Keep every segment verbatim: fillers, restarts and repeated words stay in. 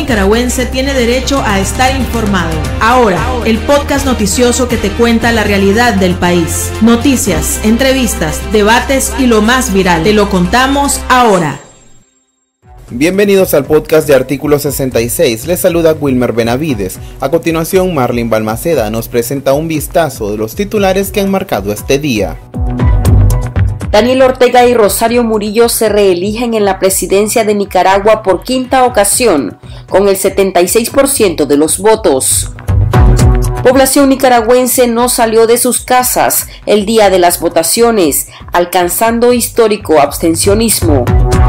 nicaragüense tiene derecho a estar informado. Ahora, el podcast noticioso que te cuenta la realidad del país. Noticias, entrevistas, debates y lo más viral. Te lo contamos ahora. Bienvenidos al podcast de Artículo sesenta y seis, les saluda Wilmer Benavides. A continuación, Marlene Balmaceda nos presenta un vistazo de los titulares que han marcado este día. Daniel Ortega y Rosario Murillo se reeligen en la presidencia de Nicaragua por quinta ocasión, con el setenta y seis por ciento de los votos. Población nicaragüense no salió de sus casas el día de las votaciones, alcanzando histórico abstencionismo.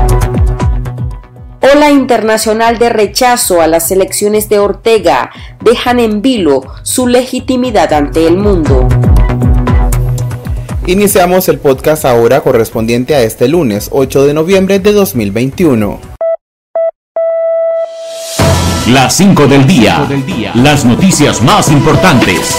Ola internacional de rechazo a las elecciones de Ortega dejan en vilo su legitimidad ante el mundo. Iniciamos el podcast ahora correspondiente a este lunes, ocho de noviembre de dos mil veintiuno. Las cinco del día, las noticias más importantes.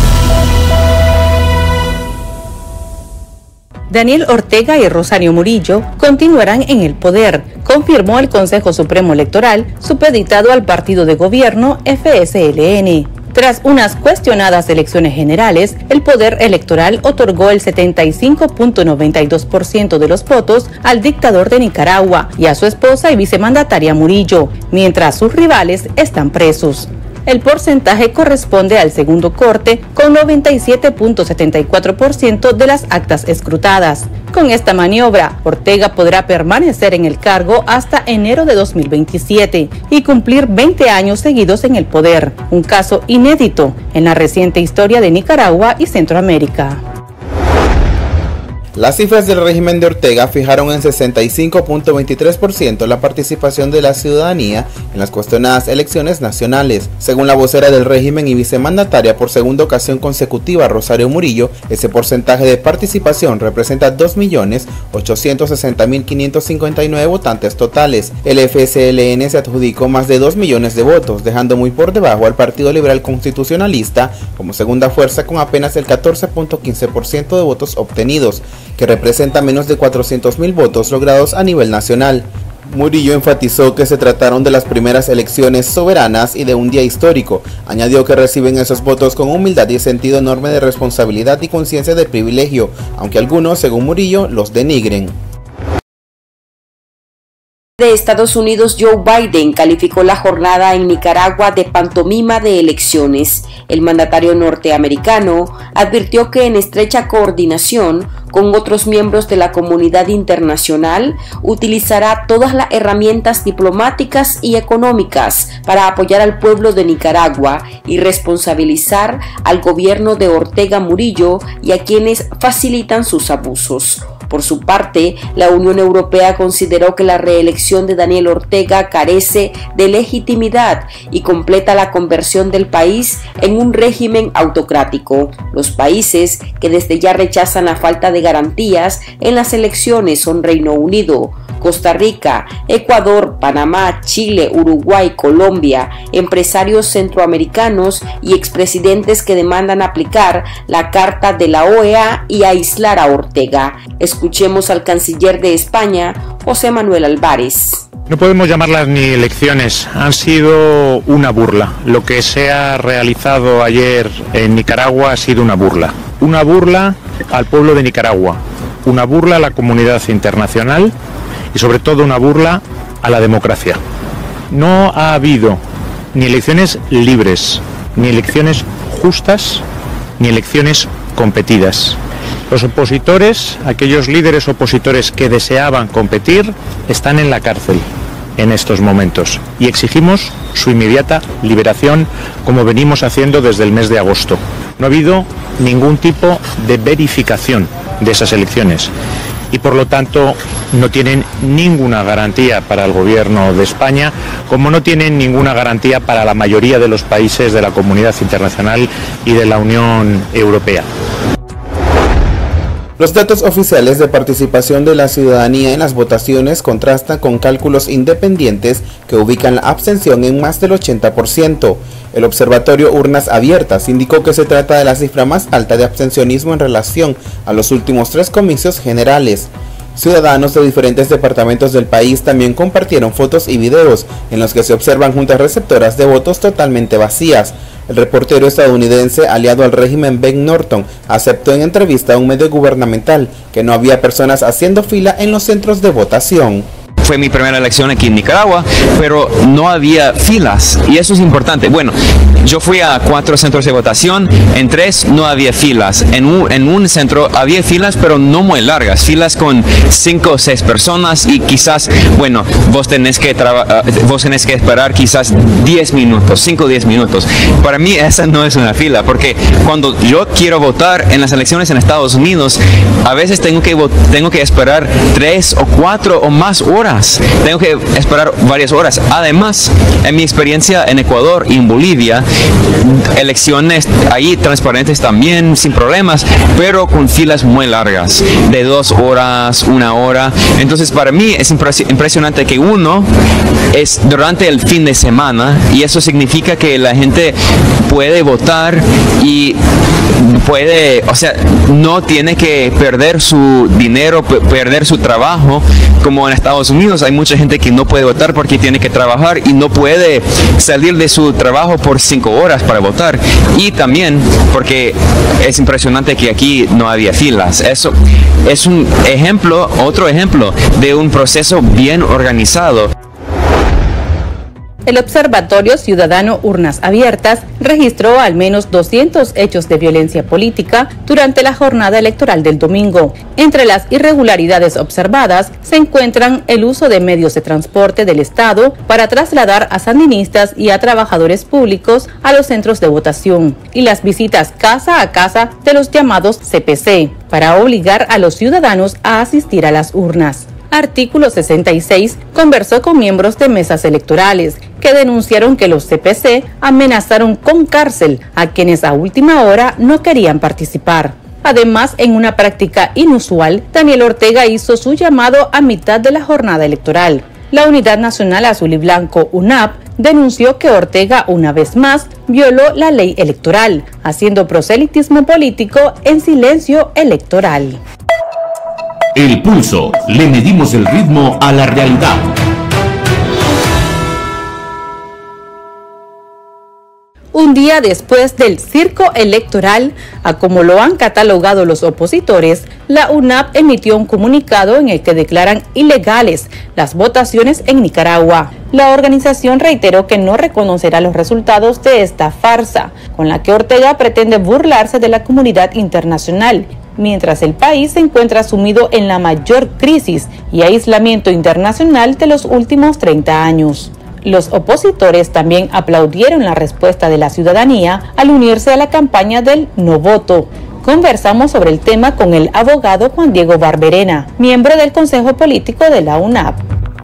Daniel Ortega y Rosario Murillo continuarán en el poder, confirmó el Consejo Supremo Electoral, supeditado al partido de gobierno F S L N. Tras unas cuestionadas elecciones generales, el Poder Electoral otorgó el setenta y cinco punto noventa y dos por ciento de los votos al dictador de Nicaragua y a su esposa y vicemandataria Murillo, mientras sus rivales están presos. El porcentaje corresponde al segundo corte, con noventa y siete punto setenta y cuatro por ciento de las actas escrutadas. Con esta maniobra, Ortega podrá permanecer en el cargo hasta enero de dos mil veintisiete y cumplir veinte años seguidos en el poder, un caso inédito en la reciente historia de Nicaragua y Centroamérica. Las cifras del régimen de Ortega fijaron en sesenta y cinco punto veintitrés por ciento la participación de la ciudadanía en las cuestionadas elecciones nacionales. Según la vocera del régimen y vicemandataria por segunda ocasión consecutiva, Rosario Murillo, ese porcentaje de participación representa dos millones ochocientos sesenta mil quinientos cincuenta y nueve votantes totales. El F S L N se adjudicó más de dos millones de votos, dejando muy por debajo al Partido Liberal Constitucionalista como segunda fuerza con apenas el catorce punto quince por ciento de votos obtenidos, que representa menos de cuatrocientos mil votos logrados a nivel nacional. Murillo enfatizó que se trataron de las primeras elecciones soberanas y de un día histórico. Añadió que reciben esos votos con humildad y sentido enorme de responsabilidad y conciencia de privilegio, aunque algunos, según Murillo, los denigren. De Estados Unidos, Joe Biden calificó la jornada en Nicaragua de pantomima de elecciones. El mandatario norteamericano advirtió que en estrecha coordinación con otros miembros de la comunidad internacional utilizará todas las herramientas diplomáticas y económicas para apoyar al pueblo de Nicaragua y responsabilizar al gobierno de Ortega Murillo y a quienes facilitan sus abusos. Por su parte, la Unión Europea consideró que la reelección de Daniel Ortega carece de legitimidad y completa la conversión del país en un régimen autocrático. Los países que desde ya rechazan la falta de garantías en las elecciones son Reino Unido, Costa Rica, Ecuador, Panamá, Chile, Uruguay, Colombia, empresarios centroamericanos y expresidentes que demandan aplicar la Carta de la O E A y aislar a Ortega. Escuchemos al canciller de España, José Manuel Álvarez. No podemos llamarlas ni elecciones, han sido una burla. Lo que se ha realizado ayer en Nicaragua ha sido una burla. Una burla al pueblo de Nicaragua, una burla a la comunidad internacional y sobre todo una burla a la democracia. No ha habido ni elecciones libres, ni elecciones justas, ni elecciones competidas. Los opositores, aquellos líderes opositores que deseaban competir, están en la cárcel en estos momentos y exigimos su inmediata liberación, como venimos haciendo desde el mes de agosto. No ha habido ningún tipo de verificación de esas elecciones y por lo tanto no tienen ninguna garantía para el gobierno de España, como no tienen ninguna garantía para la mayoría de los países de la comunidad internacional y de la Unión Europea. Los datos oficiales de participación de la ciudadanía en las votaciones contrastan con cálculos independientes que ubican la abstención en más del ochenta por ciento. El observatorio Urnas Abiertas indicó que se trata de la cifra más alta de abstencionismo en relación a los últimos tres comicios generales. Ciudadanos de diferentes departamentos del país también compartieron fotos y videos en los que se observan juntas receptoras de votos totalmente vacías. El reportero estadounidense aliado al régimen Ben Norton aceptó en entrevista a un medio gubernamental que no había personas haciendo fila en los centros de votación. Fue mi primera elección aquí en Nicaragua, pero no había filas y eso es importante. Bueno, yo fui a cuatro centros de votación, en tres no había filas. En un, en un centro había filas, pero no muy largas, filas con cinco o seis personas y quizás, bueno, vos tenés que, vos tenés que esperar quizás diez minutos, cinco o diez minutos. Para mí esa no es una fila, porque cuando yo quiero votar en las elecciones en Estados Unidos, a veces tengo que, tengo que esperar tres o cuatro o más horas. Tengo que esperar varias horas. Además, en mi experiencia en Ecuador y en Bolivia, elecciones ahí transparentes también, sin problemas, pero con filas muy largas, de dos horas, una hora. Entonces, para mí es impresionante que uno es durante el fin de semana y eso significa que la gente puede votar y puede, o sea, no tiene que perder su dinero, perder su trabajo, como en Estados Unidos. Hay mucha gente que no puede votar porque tiene que trabajar y no puede salir de su trabajo por cinco horas para votar. Y también porque es impresionante que aquí no había filas. Eso es un ejemplo, otro ejemplo de un proceso bien organizado. El Observatorio Ciudadano Urnas Abiertas registró al menos doscientos hechos de violencia política durante la jornada electoral del domingo. Entre las irregularidades observadas se encuentran el uso de medios de transporte del Estado para trasladar a sandinistas y a trabajadores públicos a los centros de votación y las visitas casa a casa de los llamados C P C para obligar a los ciudadanos a asistir a las urnas. Artículo sesenta y seis conversó con miembros de mesas electorales que denunciaron que los C P C amenazaron con cárcel a quienes a última hora no querían participar. Además, en una práctica inusual, Daniel Ortega hizo su llamado a mitad de la jornada electoral. La Unidad Nacional Azul y Blanco, U N A P, denunció que Ortega una vez más violó la ley electoral, haciendo proselitismo político en silencio electoral. El Pulso. Le medimos el ritmo a la realidad. Un día después del circo electoral, a como lo han catalogado los opositores, la U N A P emitió un comunicado en el que declaran ilegales las votaciones en Nicaragua. La organización reiteró que no reconocerá los resultados de esta farsa, con la que Ortega pretende burlarse de la comunidad internacional, mientras el país se encuentra sumido en la mayor crisis y aislamiento internacional de los últimos treinta años. Los opositores también aplaudieron la respuesta de la ciudadanía al unirse a la campaña del no voto. Conversamos sobre el tema con el abogado Juan Diego Barberena, miembro del Consejo Político de la U N A P.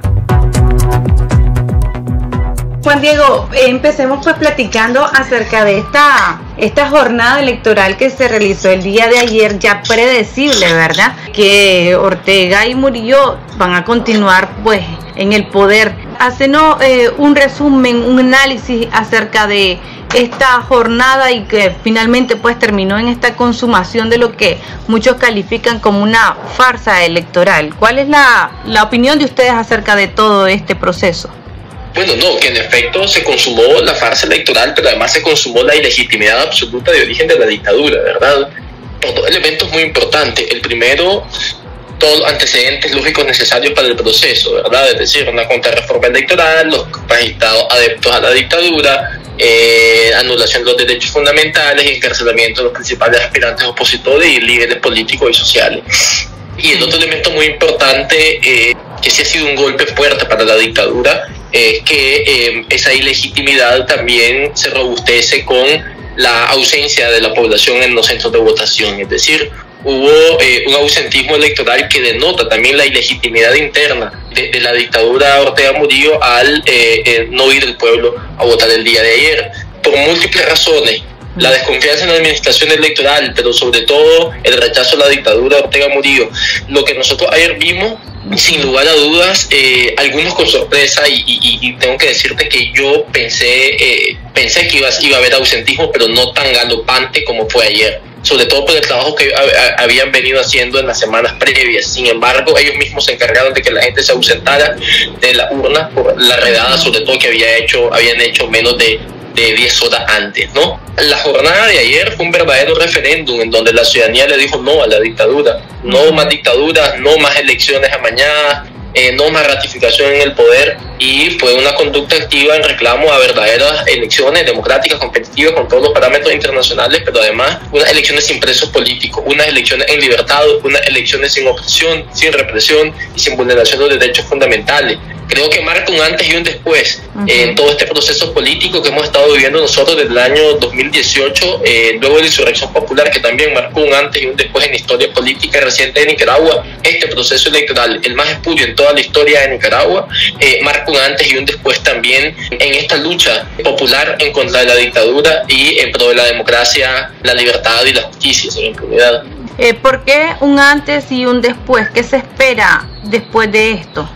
Juan Diego, empecemos pues platicando acerca de esta, esta jornada electoral que se realizó el día de ayer, ya predecible, ¿verdad? Que Ortega y Murillo van a continuar pues en el poder. Hacenos eh, un resumen, un análisis acerca de esta jornada y que finalmente pues terminó en esta consumación de lo que muchos califican como una farsa electoral. ¿Cuál es la, la opinión de ustedes acerca de todo este proceso? Bueno, no, que en efecto se consumó la farsa electoral, pero además se consumó la ilegitimidad absoluta de origen de la dictadura, ¿verdad? Por dos elementos muy importantes. El primero, todos los antecedentes lógicos necesarios para el proceso, ¿verdad? Es decir, una contrarreforma electoral, los magistrados adeptos a la dictadura, eh, anulación de los derechos fundamentales y encarcelamiento de los principales aspirantes opositores y líderes políticos y sociales. Y el otro elemento muy importante, eh, que sí ha sido un golpe fuerte para la dictadura, es que eh, esa ilegitimidad también se robustece con la ausencia de la población en los centros de votación. Es decir, hubo eh, un ausentismo electoral que denota también la ilegitimidad interna de, de la dictadura Ortega Murillo al eh, eh, no ir el pueblo a votar el día de ayer. Por múltiples razones. La desconfianza en la administración electoral, pero sobre todo el rechazo a la dictadura de Ortega Murillo. Lo que nosotros ayer vimos, sin lugar a dudas, eh, algunos con sorpresa, y, y, y tengo que decirte que yo pensé, eh, pensé que iba, iba a haber ausentismo, pero no tan galopante como fue ayer. sobre todo por el trabajo que a, a, habían venido haciendo en las semanas previas. Sin embargo, ellos mismos se encargaron de que la gente se ausentara de la urna por la redada, sobre todo que había hecho, habían hecho menos de, de diez horas antes, ¿no? La jornada de ayer fue un verdadero referéndum en donde la ciudadanía le dijo no a la dictadura, no más dictaduras, no más elecciones amañadas, Eh, no más ratificación en el poder, y fue una conducta activa en reclamo a verdaderas elecciones democráticas, competitivas, con todos los parámetros internacionales, pero además unas elecciones sin presos políticos, unas elecciones en libertad, unas elecciones sin opresión, sin represión y sin vulneración de los derechos fundamentales. Creo que marca un antes y un después uh-huh. en todo este proceso político que hemos estado viviendo nosotros desde el año dos mil dieciocho, eh, luego de la insurrección popular, que también marcó un antes y un después en la historia política reciente de Nicaragua. Este proceso electoral, el más espurio en toda la historia de Nicaragua, eh, marca un antes y un después también en esta lucha popular en contra de la dictadura y en pro de la democracia, la libertad y la justicia, sin impunidad. Eh, ¿Por qué un antes y un después? ¿Qué se espera después de esto?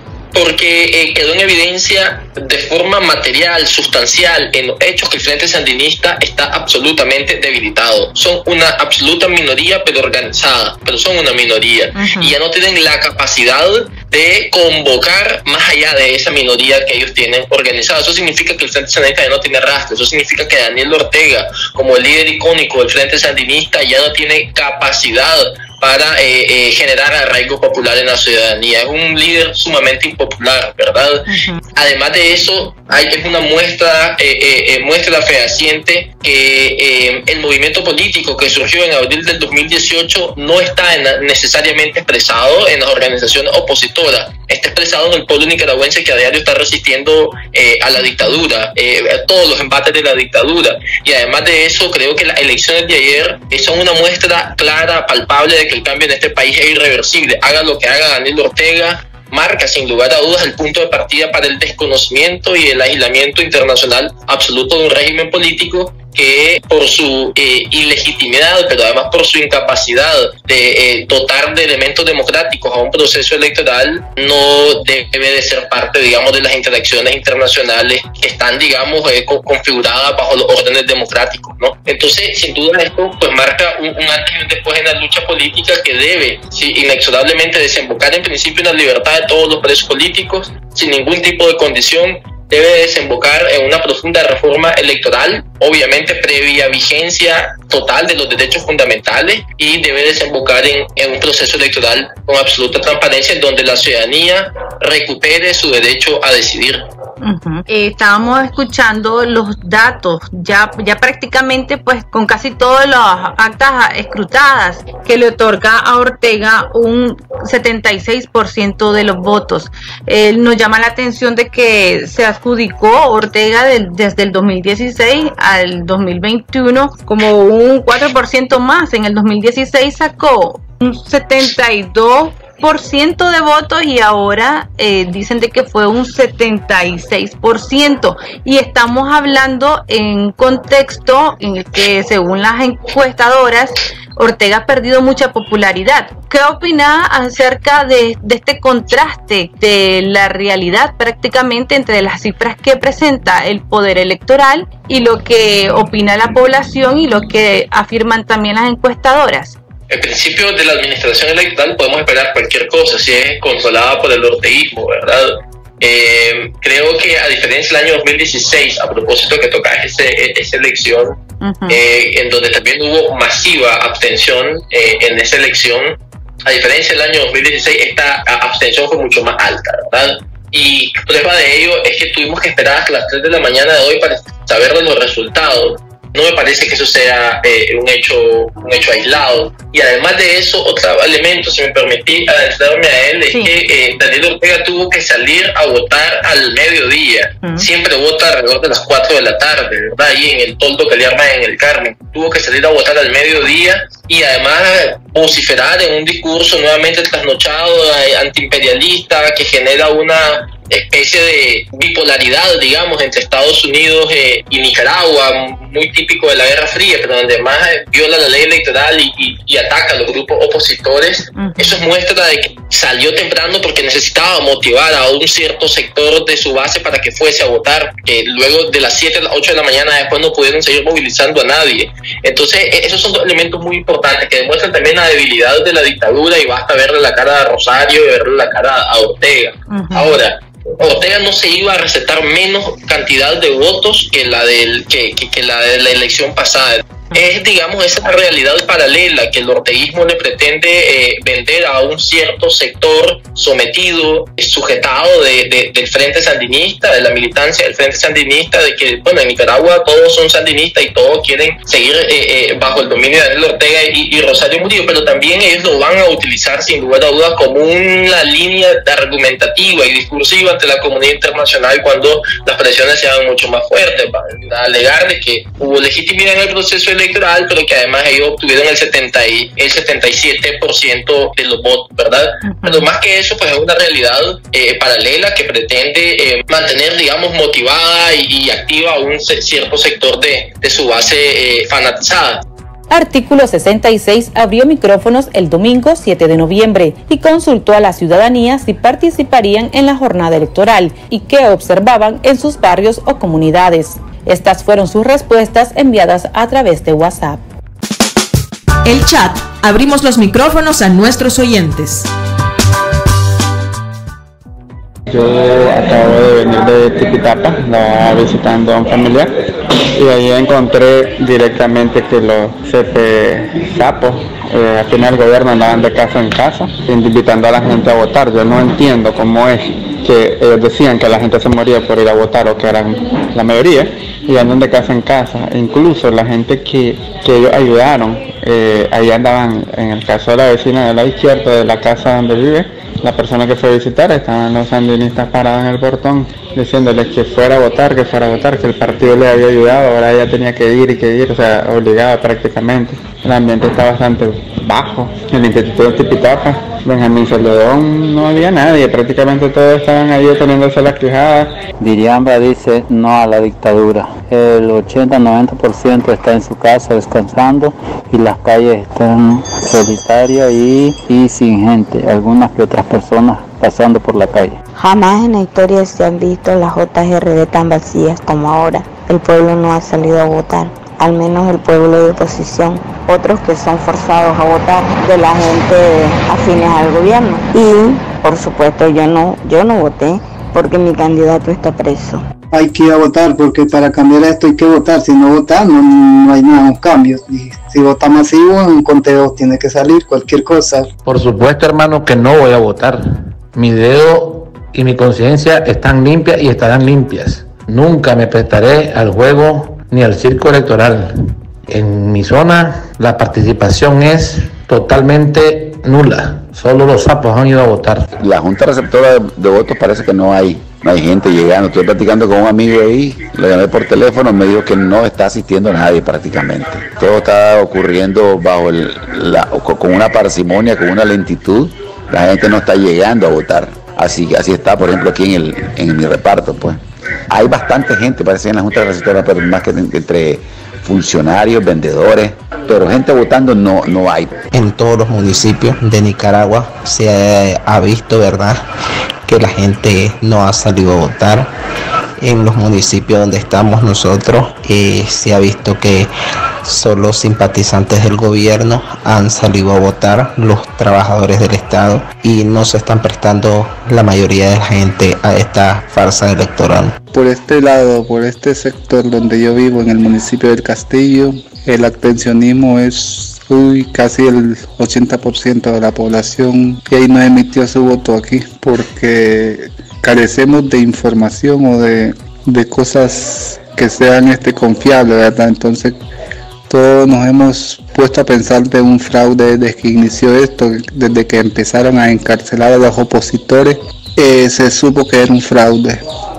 Porque eh, quedó en evidencia de forma material, sustancial, en los hechos que el Frente Sandinista está absolutamente debilitado. Son una absoluta minoría, pero organizada, pero son una minoría. Uh-huh. Y ya no tienen la capacidad de convocar más allá de esa minoría que ellos tienen organizada. Eso significa que el Frente Sandinista ya no tiene rastro. Eso significa que Daniel Ortega, como el líder icónico del Frente Sandinista, ya no tiene capacidad para eh, eh, generar arraigo popular en la ciudadanía. Es un líder sumamente impopular, ¿verdad? Uh-huh. Además de eso, hay, es una muestra, eh, eh, muestra fehaciente que eh, el movimiento político que surgió en abril del dos mil dieciocho no está en, necesariamente expresado en las organizaciones opositoras. Está expresado en el pueblo nicaragüense que a diario está resistiendo eh, a la dictadura, eh, a todos los embates de la dictadura. Y además de eso, creo que las elecciones de ayer eh, son una muestra clara, palpable de que el cambio en este país es irreversible. Haga lo que haga Daniel Ortega, marca sin lugar a dudas el punto de partida para el desconocimiento y el aislamiento internacional absoluto de un régimen político que por su eh, ilegitimidad, pero además por su incapacidad de eh, dotar de elementos democráticos a un proceso electoral, no debe de ser parte, digamos, de las interacciones internacionales que están, digamos, eh, configuradas bajo los órdenes democráticos, ¿no? Entonces, sin duda esto pues marca un, un antes y un después en la lucha política que debe, sí, inexorablemente desembocar en principio en la libertad de todos los presos políticos, sin ningún tipo de condición. Debe desembocar en una profunda reforma electoral, obviamente previa vigencia total de los derechos fundamentales, y debe desembocar en, en un proceso electoral con absoluta transparencia en donde la ciudadanía recupere su derecho a decidir. Uh-huh. Eh, estábamos escuchando los datos ya, ya prácticamente pues con casi todas las actas escrutadas que le otorga a Ortega un setenta y seis por ciento de los votos. Eh, nos llama la atención de que se adjudicó Ortega de, desde el dos mil dieciséis al dos mil veintiuno como un cuatro por ciento más. En el dos mil dieciséis sacó un setenta y dos por ciento de votos y ahora eh, dicen de que fue un setenta y seis por ciento, y estamos hablando en un contexto en el que, según las encuestadoras, Ortega ha perdido mucha popularidad. ¿Qué opina acerca de, de este contraste de la realidad prácticamente entre las cifras que presenta el poder electoral y lo que opina la población y lo que afirman también las encuestadoras? En principio de la administración electoral podemos esperar cualquier cosa si es controlada por el orteguismo, ¿verdad? Eh, creo que a diferencia del año dos mil dieciséis, a propósito que toca ese, esa elección, uh-huh. eh, en donde también hubo masiva abstención eh, en esa elección, a diferencia del año dos mil dieciséis, esta abstención fue mucho más alta, ¿verdad? Y prueba de ello es que tuvimos que esperar hasta las tres de la mañana de hoy para saber de los resultados. No me parece que eso sea eh, un hecho un hecho aislado. Y además de eso, otro elemento, si me permití adentrarme a él, sí. es que eh, Daniel Ortega tuvo que salir a votar al mediodía. Uh-huh. Siempre vota alrededor de las cuatro de la tarde, ¿verdad? Ahí en el toldo que le arman en el Carmen. Tuvo que salir a votar al mediodía y además vociferar en un discurso nuevamente trasnochado, eh, antiimperialista, que genera una especie de bipolaridad, digamos, entre Estados Unidos eh, y Nicaragua, muy típico de la Guerra Fría, pero donde más viola la ley electoral y, y, y ataca a los grupos opositores. Uh-huh. Eso es muestra de que salió temprano porque necesitaba motivar a un cierto sector de su base para que fuese a votar, que luego de las siete a las ocho de la mañana después no pudieron seguir movilizando a nadie. Entonces esos son dos elementos muy importantes que demuestran también la debilidad de la dictadura, y basta verle la cara a Rosario y verle la cara a Ortega. Uh-huh. Ahora, Ortega no se iba a recetar menos cantidad de votos que la, del, que, que, que la de la elección pasada. Es, digamos, esa realidad paralela que el orteguismo le pretende eh, vender a un cierto sector sometido, sujetado de, de, del Frente Sandinista, de la militancia del Frente Sandinista, de que, bueno, en Nicaragua todos son sandinistas y todos quieren seguir eh, eh, bajo el dominio de Daniel Ortega y, y Rosario Murillo, pero también ellos lo van a utilizar sin lugar a dudas como una línea argumentativa y discursiva ante la comunidad internacional cuando las presiones sean mucho más fuertes, para alegar de que hubo legitimidad en el proceso electoral, pero que además ellos obtuvieron el setenta y, el setenta y siete por ciento de los votos, ¿verdad? Uh-huh. Pero más que eso, pues es una realidad eh, paralela que pretende eh, mantener, digamos, motivada y, y activa a un cierto sector de, de su base eh, fanatizada. Artículo sesenta y seis abrió micrófonos el domingo siete de noviembre y consultó a la ciudadanía si participarían en la jornada electoral y qué observaban en sus barrios o comunidades. Estas fueron sus respuestas enviadas a través de WhatsApp. El chat. Abrimos los micrófonos a nuestros oyentes. Yo acabo de venir de Tipitapa, estaba visitando a un familiar, y ahí encontré directamente que los C P sapos eh, aquí en el gobierno andaban de casa en casa invitando a la gente a votar. Yo no entiendo cómo es que ellos decían que la gente se moría por ir a votar, o que eran la mayoría, y andan de casa en casa. Incluso la gente que, que ellos ayudaron, eh, ahí andaban, en el caso de la vecina de la izquierda de la casa donde vive, la persona que fue a visitar, estaban los sandinistas parados en el portón diciéndoles que fuera a votar, que fuera a votar, que el partido le había ayudado, ahora ella tenía que ir y que ir, o sea, obligada prácticamente. El ambiente está bastante bajo. En el Instituto de Tipitapa, Benjamín Celedón, no había nadie, prácticamente todos estaban ahí teniéndose las quijadas. Diriamba dice no a la dictadura. El ochenta a noventa por ciento está en su casa descansando y las calles están solitarias y, y sin gente, algunas que otras personas pasando por la calle. Jamás en la historia se han visto las J G R D tan vacías como ahora. El pueblo no ha salido a votar, al menos el pueblo de oposición. Otros que son forzados a votar de la gente afines al gobierno. Y, por supuesto, yo no, yo no voté porque mi candidato está preso. Hay que ir a votar porque para cambiar esto hay que votar. Si no votar no, no hay nada, un cambio. Y si vota masivo, un conteo tiene que salir, cualquier cosa. Por supuesto, hermano, que no voy a votar. Mi dedo y mi conciencia están limpias y estarán limpias. Nunca me prestaré al juego ni al circo electoral. En mi zona la participación es totalmente nula. Solo los sapos han ido a votar. La junta receptora de, de votos parece que no hay, no hay gente llegando. Estoy platicando con un amigo ahí, le llamé por teléfono, me dijo que no está asistiendo nadie prácticamente. Todo está ocurriendo bajo el, la, con una parsimonia, con una lentitud. La gente no está llegando a votar. Así así está, por ejemplo, aquí en el en mi reparto, pues. Hay bastante gente, parece, en la junta receptora, pero más que entre funcionarios, vendedores, pero gente votando no, no hay. En todos los municipios de Nicaragua se ha visto, ¿verdad?, que la gente no ha salido a votar. En los municipios donde estamos nosotros eh, se ha visto que solo simpatizantes del gobierno han salido a votar, los trabajadores del Estado, y no se están prestando la mayoría de la gente a esta farsa electoral. Por este lado, por este sector donde yo vivo, en el municipio del Castillo, el abstencionismo es uy, casi el ochenta por ciento de la población, y ahí no emitió su voto aquí porque carecemos de información o de, de cosas que sean este confiables, ¿verdad? Entonces todos nos hemos puesto a pensar de un fraude desde que inició esto, desde que empezaron a encarcelar a los opositores, eh, se supo que era un fraude.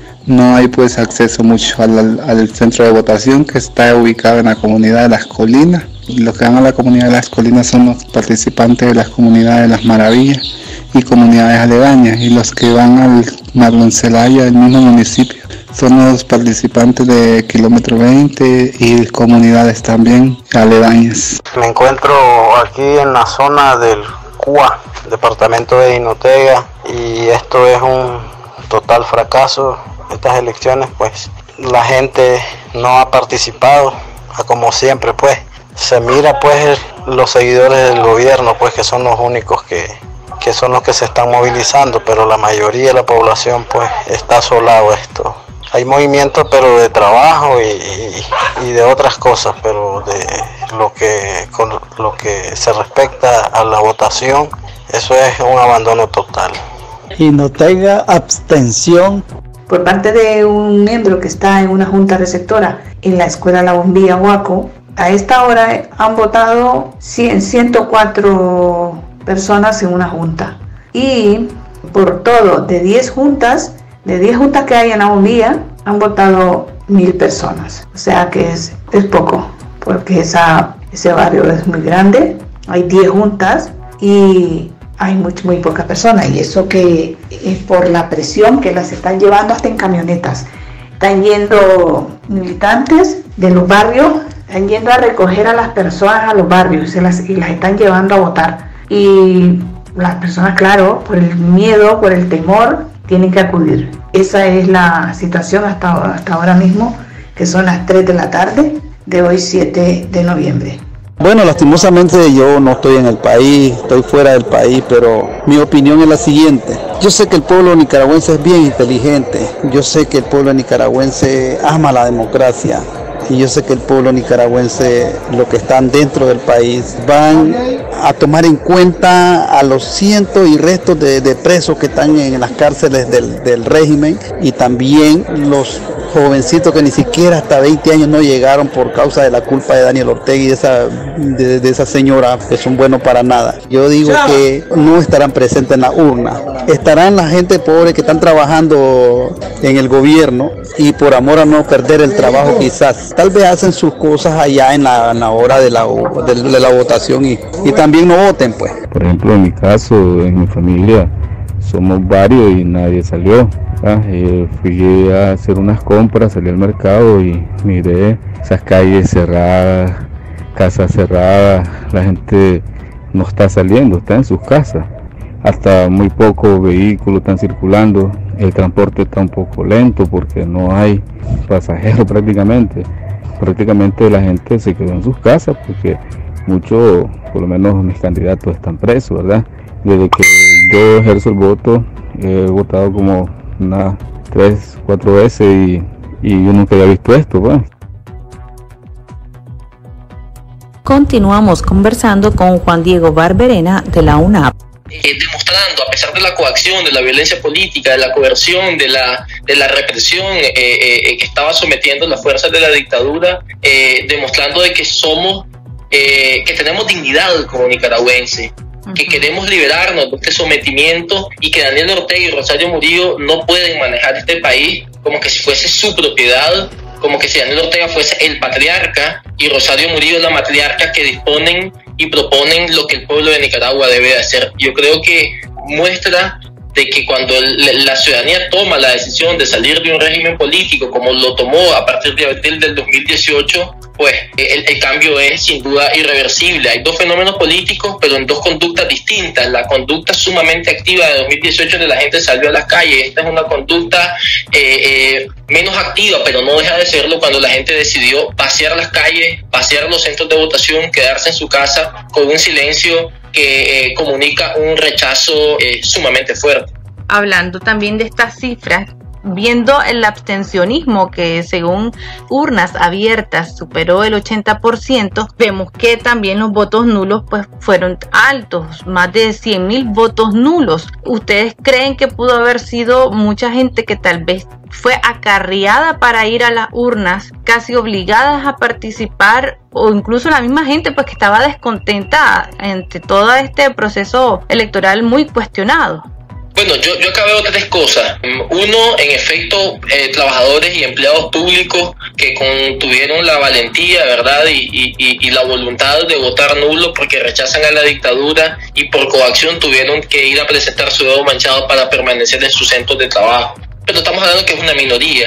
No hay pues acceso mucho al, al centro de votación, que está ubicado en la comunidad de Las Colinas. Los que van a la comunidad de Las Colinas son los participantes de las comunidades de Las Maravillas y comunidades aledañas, y los que van al Marlon Zelaya, el mismo municipio, son los participantes de Kilómetro veinte y comunidades también aledañas. Me encuentro aquí en la zona del Cua, departamento de Jinotega, y esto es un total fracaso. Estas elecciones, pues la gente no ha participado, como siempre, pues se mira pues los seguidores del gobierno, pues que son los únicos que, que son los que se están movilizando, pero la mayoría de la población pues está asolado esto. Hay movimiento, pero de trabajo y, y, y de otras cosas, pero de lo que con lo que se respecta a la votación, eso es un abandono total. Y no tenga abstención. Por parte de un miembro que está en una junta receptora en la escuela La Bombilla, Huaco, a esta hora han votado ciento cuatro personas en una junta. Y por todo, de diez juntas, de diez juntas que hay en La Bombilla, han votado mil personas. O sea que es, es poco, porque esa, ese barrio es muy grande, hay diez juntas y hay muy, muy pocas personas, y eso que es por la presión que las están llevando hasta en camionetas. Están yendo militantes de los barrios, están yendo a recoger a las personas a los barrios se las, y las están llevando a votar. Y las personas, claro, por el miedo, por el temor, tienen que acudir. Esa es la situación hasta, hasta ahora mismo, que son las tres de la tarde de hoy, siete de noviembre. Bueno, lastimosamente yo no estoy en el país, estoy fuera del país, pero mi opinión es la siguiente. Yo sé que el pueblo nicaragüense es bien inteligente, yo sé que el pueblo nicaragüense ama la democracia, y yo sé que el pueblo nicaragüense, los que están dentro del país, van a tomar en cuenta a los cientos y restos de, de presos que están en las cárceles del, del régimen, y también los jovencitos que ni siquiera hasta veinte años no llegaron por causa de la culpa de Daniel Ortega y de esa, de, de esa señora que son buenos para nada. Yo digo que no estarán presentes en la urna, estarán la gente pobre que están trabajando en el gobierno y por amor a no perder el trabajo quizás, tal vez hacen sus cosas allá en la, en la hora de la, de, de la votación y, y también no voten pues. Por ejemplo, en mi caso, en mi familia, somos varios y nadie salió. Ah, eh, fui a hacer unas compras, salí al mercado y miré esas calles cerradas, casas cerradas, la gente no está saliendo, está en sus casas, hasta muy pocos vehículos están circulando, el transporte está un poco lento porque no hay pasajeros prácticamente, prácticamente la gente se quedó en sus casas porque muchos, por lo menos mis candidatos están presos, ¿verdad? Desde que yo ejerzo el voto, he votado como unas tres, cuatro veces y, y yo nunca había visto esto, pues. Continuamos conversando con Juan Diego Barberena de la U N A P. Eh, demostrando, a pesar de la coacción, de la violencia política, de la coerción, de la, de la represión eh, eh, que estaba sometiendo las fuerzas de la dictadura, eh, demostrando de que somos, eh, que tenemos dignidad como nicaragüenses, que queremos liberarnos de este sometimiento y que Daniel Ortega y Rosario Murillo no pueden manejar este país como que si fuese su propiedad, como que si Daniel Ortega fuese el patriarca y Rosario Murillo la matriarca que disponen y proponen lo que el pueblo de Nicaragua debe de hacer. Yo creo que muestra de que cuando el, la ciudadanía toma la decisión de salir de un régimen político como lo tomó a partir de abril del dos mil dieciocho, pues el, el cambio es sin duda irreversible. Hay dos fenómenos políticos, pero en dos conductas distintas. La conducta sumamente activa de dos mil dieciocho, donde la gente salió a las calles. Esta es una conducta eh, eh, menos activa, pero no deja de serlo cuando la gente decidió vaciar las calles, vaciar los centros de votación, quedarse en su casa con un silencio que eh, comunica un rechazo eh, sumamente fuerte. Hablando también de estas cifras, viendo el abstencionismo que según urnas abiertas superó el ochenta por ciento, vemos que también los votos nulos pues fueron altos, más de cien mil votos nulos. ¿Ustedes creen que pudo haber sido mucha gente que tal vez fue acarreada para ir a las urnas, casi obligadas a participar, o incluso la misma gente pues que estaba descontenta ante todo este proceso electoral muy cuestionado? Bueno, yo, yo acá veo tres cosas. Uno, en efecto, eh, trabajadores y empleados públicos que con, tuvieron la valentía, ¿verdad? Y, y, y la voluntad de votar nulo porque rechazan a la dictadura y por coacción tuvieron que ir a presentar su dedo manchado para permanecer en sus centros de trabajo. Pero estamos hablando que es una minoría.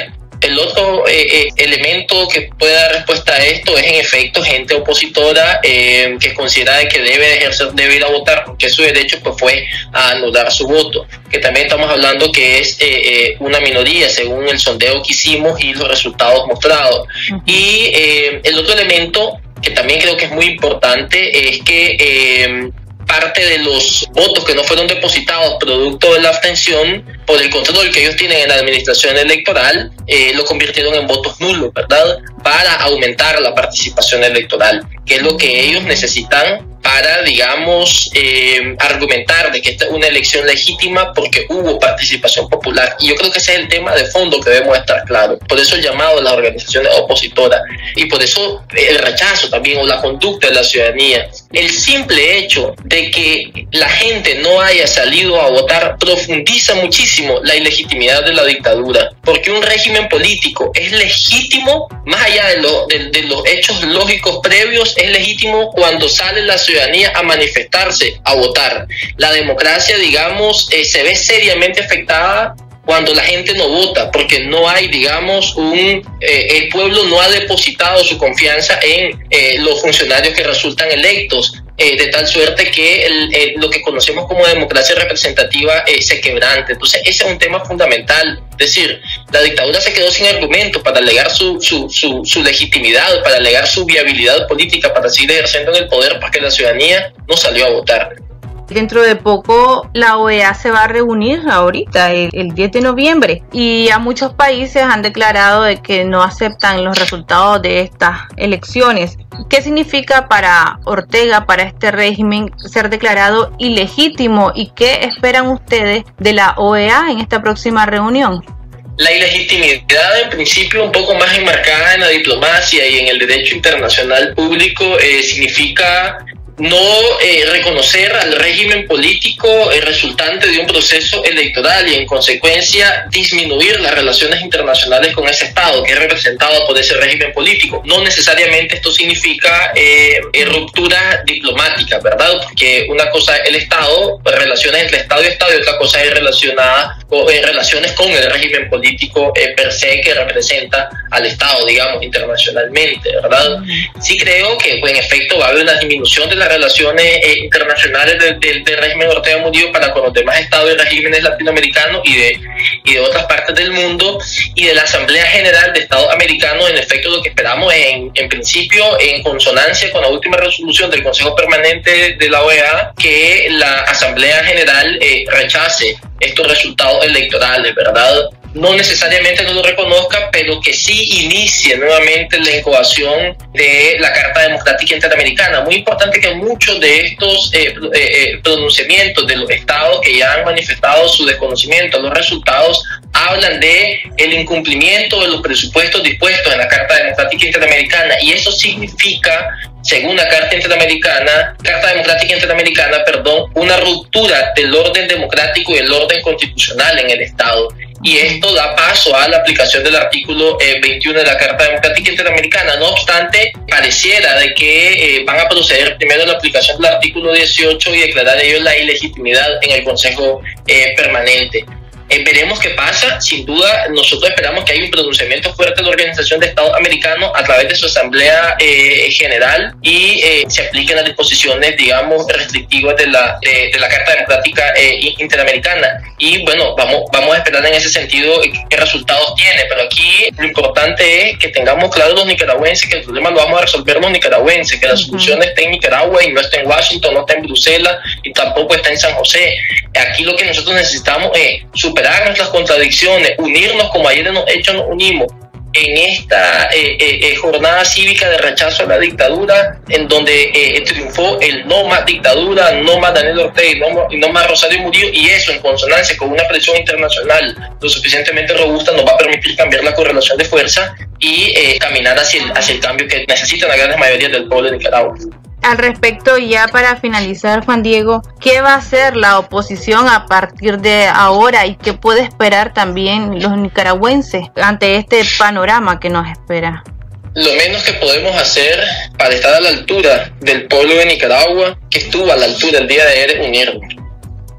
El otro eh, eh, elemento que puede dar respuesta a esto es en efecto gente opositora eh, que considera que debe ejercer, debe ir a votar, porque su derecho pues fue a anular su voto, que también estamos hablando que es eh, eh, una minoría según el sondeo que hicimos y los resultados mostrados. Uh-huh. Y eh, el otro elemento que también creo que es muy importante es que eh, parte de los votos que no fueron depositados producto de la abstención por el control que ellos tienen en la administración electoral, eh, lo convirtieron en votos nulos, ¿verdad? Para aumentar la participación electoral, que es lo que ellos necesitan para, digamos, eh, argumentar de que esta es una elección legítima porque hubo participación popular. Y yo creo que ese es el tema de fondo que debemos estar claros. Por eso el llamado a las organizaciones opositoras y por eso el rechazo también o la conducta de la ciudadanía. El simple hecho de que la gente no haya salido a votar profundiza muchísimo la ilegitimidad de la dictadura, porque un régimen político es legítimo más allá de, lo, de, de los hechos lógicos previos, es legítimo cuando sale la ciudadanía a manifestarse, a votar. La democracia, digamos, eh, se ve seriamente afectada cuando la gente no vota, porque no hay, digamos, un eh, el pueblo no ha depositado su confianza en eh, los funcionarios que resultan electos, eh, de tal suerte que el, el, lo que conocemos como democracia representativa eh, se quebrante. Entonces ese es un tema fundamental. Es decir, la dictadura se quedó sin argumentos para alegar su, su, su, su legitimidad, para alegar su viabilidad política, para seguir ejerciendo en el poder, porque la ciudadanía no salió a votar. Dentro de poco la O E A se va a reunir ahorita, el, el diez de noviembre, y ya muchos países han declarado de que no aceptan los resultados de estas elecciones. ¿Qué significa para Ortega, para este régimen, ser declarado ilegítimo y qué esperan ustedes de la O E A en esta próxima reunión? La ilegitimidad, en principio, un poco más enmarcada en la diplomacia y en el derecho internacional público, eh, significa no eh, reconocer al régimen político eh, resultante de un proceso electoral y en consecuencia disminuir las relaciones internacionales con ese Estado que es representado por ese régimen político. No necesariamente esto significa eh, eh, ruptura diplomática, ¿verdad? Porque una cosa es el Estado, relaciones entre Estado y Estado, y otra cosa es relacionada con, eh, relaciones con el régimen político eh, per se que representa al Estado, digamos, internacionalmente, ¿verdad? Sí creo que pues, en efecto va a haber una disminución de la relaciones eh, internacionales del de, de régimen Ortega Murillo para con los demás estados y regímenes latinoamericanos y de, y de otras partes del mundo, y de la Asamblea General de Estados Americanos. En efecto, lo que esperamos en, en principio, en consonancia con la última resolución del Consejo Permanente de la O E A, que la Asamblea General eh, rechace estos resultados electorales, ¿verdad? No necesariamente no lo reconozca, pero que sí inicie nuevamente la incoación de la Carta Democrática Interamericana. Muy importante que muchos de estos eh, eh, pronunciamientos de los estados que ya han manifestado su desconocimiento a los resultados hablan de el incumplimiento de los presupuestos dispuestos en la Carta Democrática Interamericana, y eso significa, según la Carta Interamericana, Carta Democrática Interamericana, perdón, una ruptura del orden democrático y el orden constitucional en el Estado. Y esto da paso a la aplicación del artículo eh, veintiuno de la Carta Democrática Interamericana. No obstante, pareciera de que eh, van a proceder primero a la aplicación del artículo dieciocho y declarar ellos la ilegitimidad en el Consejo eh, Permanente. Eh, veremos qué pasa. Sin duda, nosotros esperamos que haya un pronunciamiento fuerte de la Organización de Estados Americanos a través de su Asamblea eh, General y eh, se apliquen las disposiciones, digamos, restrictivas de la, de, de la Carta Democrática eh, Interamericana. Y bueno, vamos, vamos a esperar en ese sentido qué resultados tiene. Pero aquí lo importante es que tengamos claro los nicaragüenses que el problema lo vamos a resolver los nicaragüenses, que la solución está en Nicaragua y no está en Washington, no está en Bruselas y tampoco está en San José. Aquí lo que nosotros necesitamos es superar nuestras contradicciones, unirnos como ayer nos hecho nos unimos en esta eh, eh, jornada cívica de rechazo a la dictadura, en donde eh, triunfó el no más dictadura, no más Daniel Ortega y no, no más Rosario Murillo, y eso en consonancia con una presión internacional lo suficientemente robusta nos va a permitir cambiar la correlación de fuerza y eh, caminar hacia el, hacia el cambio que necesitan las grandes mayorías del pueblo de Nicaragua. Al respecto, ya para finalizar, Juan Diego, ¿qué va a hacer la oposición a partir de ahora y qué puede esperar también los nicaragüenses ante este panorama que nos espera? Lo menos que podemos hacer para estar a la altura del pueblo de Nicaragua, que estuvo a la altura el día de ayer, es unirnos.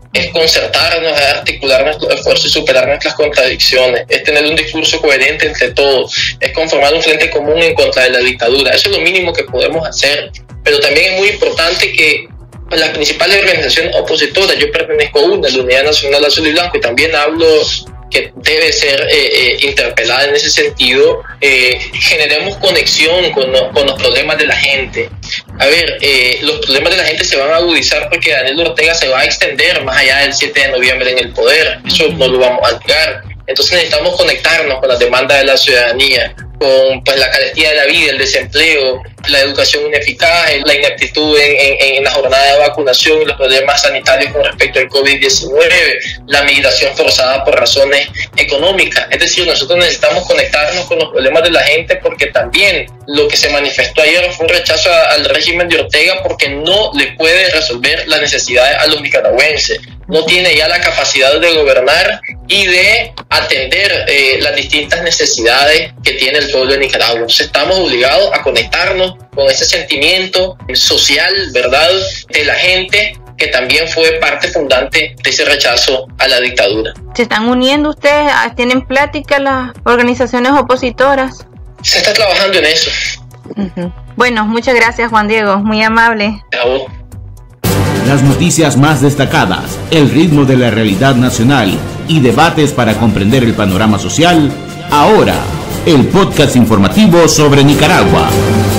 es concertarnos, es articular nuestros esfuerzos y superar nuestras contradicciones, es tener un discurso coherente entre todos, es conformar un frente común en contra de la dictadura. Eso es lo mínimo que podemos hacer, pero también es muy importante que las principales organizaciones opositoras, yo pertenezco a una, la Unidad Nacional Azul y Blanco, y también hablo que debe ser eh, eh, interpelada en ese sentido, eh, generemos conexión con, no, con los problemas de la gente. A ver, eh, los problemas de la gente se van a agudizar porque Daniel Ortega se va a extender más allá del siete de noviembre en el poder, eso no lo vamos a negar. Entonces necesitamos conectarnos con las demandas de la ciudadanía, con pues, la carestía de la vida, el desempleo, la educación ineficaz, la ineptitud en, en, en la jornada de vacunación y los problemas sanitarios con respecto al COVID diecinueve, la migración forzada por razones económicas. Es decir, nosotros necesitamos conectarnos con los problemas de la gente, porque también lo que se manifestó ayer fue un rechazo a, al régimen de Ortega porque no le puede resolver las necesidades a los nicaragüenses. No tiene ya la capacidad de gobernar y de atender eh, las distintas necesidades que tiene el pueblo de Nicaragua. Entonces estamos obligados a conectarnos con ese sentimiento social, ¿verdad?, de la gente, que también fue parte fundante de ese rechazo a la dictadura. ¿Se están uniendo ustedes? ¿Tienen plática las organizaciones opositoras? Se está trabajando en eso. Uh-huh. Bueno, muchas gracias, Juan Diego, muy amable. Chao. Las noticias más destacadas, el ritmo de la realidad nacional y debates para comprender el panorama social. Ahora, el podcast informativo sobre Nicaragua.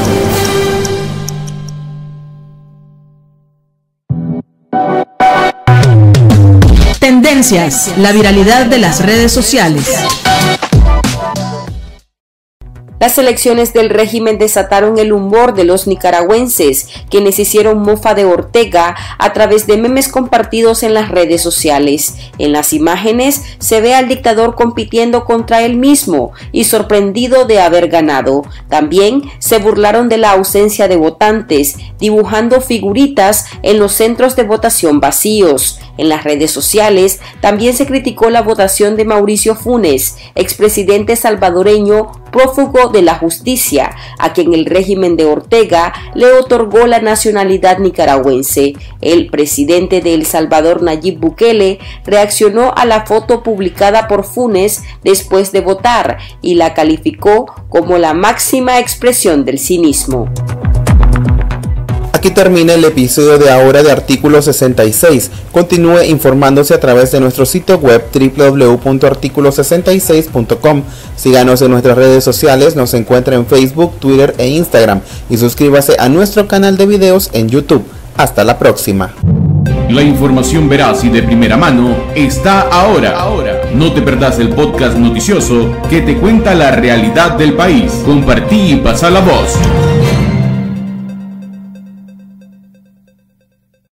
Tendencias, la viralidad de las redes sociales. Las elecciones del régimen desataron el humor de los nicaragüenses, quienes hicieron mofa de Ortega a través de memes compartidos en las redes sociales. En las imágenes se ve al dictador compitiendo contra él mismo y sorprendido de haber ganado. También se burlaron de la ausencia de votantes, dibujando figuritas en los centros de votación vacíos. En las redes sociales también se criticó la votación de Mauricio Funes, expresidente salvadoreño prófugo de la justicia, a quien el régimen de Ortega le otorgó la nacionalidad nicaragüense. El presidente de El Salvador, Nayib Bukele, reaccionó a la foto publicada por Funes después de votar y la calificó como la máxima expresión del cinismo. Aquí termina el episodio de ahora de Artículo sesenta y seis. Continúe informándose a través de nuestro sitio web doble u doble u doble u punto artículo sesenta y seis punto com. Síganos en nuestras redes sociales, nos encuentra en Facebook, Twitter e Instagram, y suscríbase a nuestro canal de videos en YouTube. Hasta la próxima. La información veraz y de primera mano está ahora. Ahora. No te perdás el podcast noticioso que te cuenta la realidad del país. Compartí y pasa la voz.